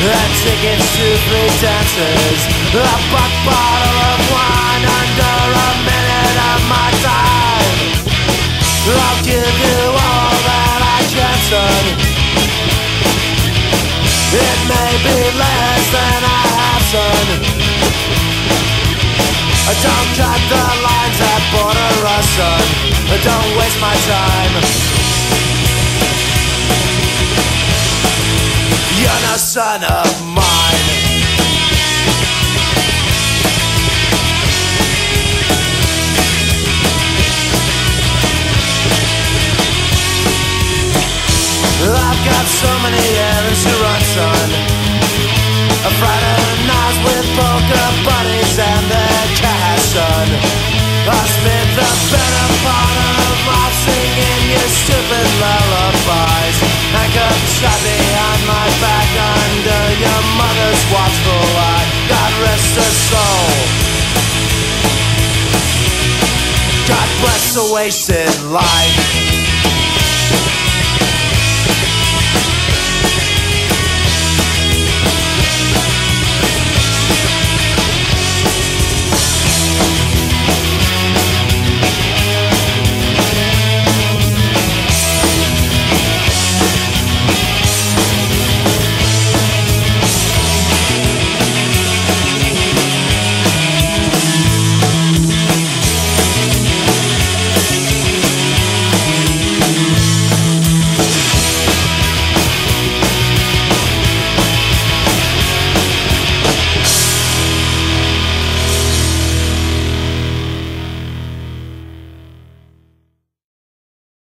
and tickets to 3 dances, a buck bottle of wine under a minute of my time. I'll give you all that I can, son. It may be less than I have, son. Don't cut the lines that border us, son. Don't waste my time. You're no son of mine. I've got so many errands to run, son. A Friday nights with poker buddies and their cash, son. I spent the better part of my singing your stupid lullabies. Handcuffed shot behind my back under your mother's watchful eye. God rest her soul. God bless the wasted life.